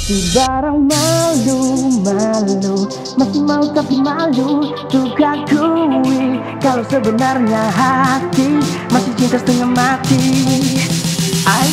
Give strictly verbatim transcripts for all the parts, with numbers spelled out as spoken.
Si barang malu-malu, masih mau tapi malu untuk akui kalau sebenarnya hati masih cinta setengah mati. Ay.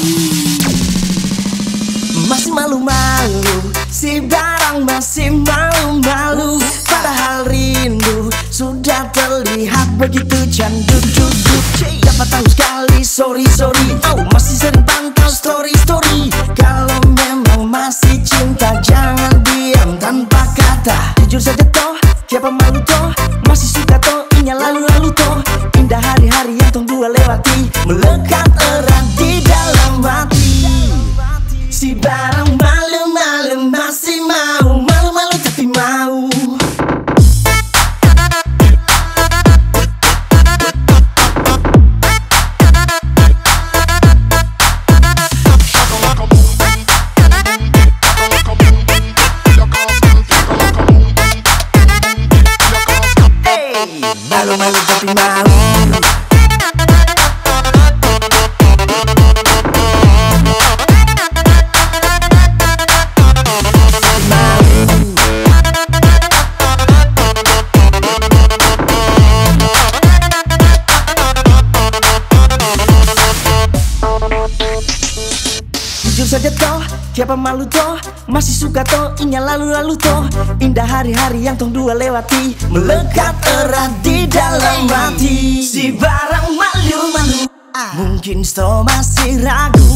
Masih malu-malu, si barang masih malu-malu, padahal rindu sudah terlihat begitu candu. Dapat tahu sekali, sorry sorry, oh masih sering pantau story story. Kalau memang masih cinta jangan diam tanpa kata. Jujur saja toh, siapa malu toh, masih suka toh, inya lalu-lalu toh. Indah hari-hari yang tong dua lewati, melekat erat di dalam hati. Si barang malu-malu masih mau, malu-malu tapi mau. Malu-malu tapi mau. Jujur saja toh, siapa malu toh, masih suka toh, inya lalu-lalu toh. Indah hari-hari yang tong dua lewati, melekat erat di dalam hati. Si barang malu-malu, mungkin toh masih ragu.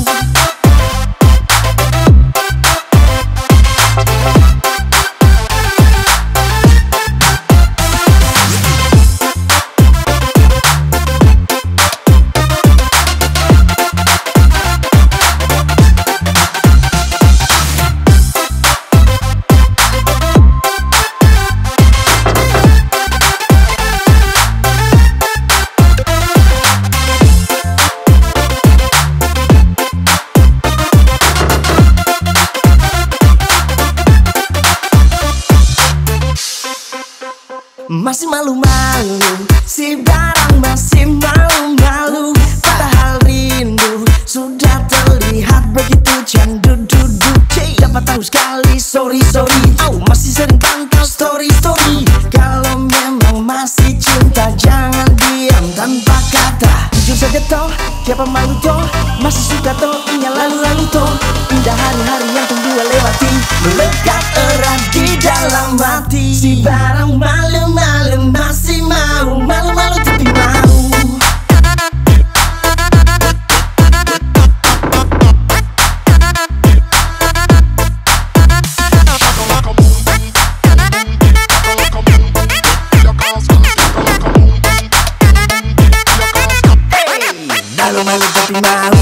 Masih malu-malu, si barang masih malu-malu, padahal rindu sudah terlihat begitu candu. Dapat tahu sekali, sorry sorry, oh masih sering pantau story story. Kalau memang masih cinta jangan diam tanpa kata. Jujur saja toh, siapa malu toh, masih suka toh, inya lalu-lalu toh. Indah hari-hari yang tong dua lewati, melekat erat di dalam hati. Si barang malu-malu masih mau, malu-malu tapi mau. Malu-malu tapi mau.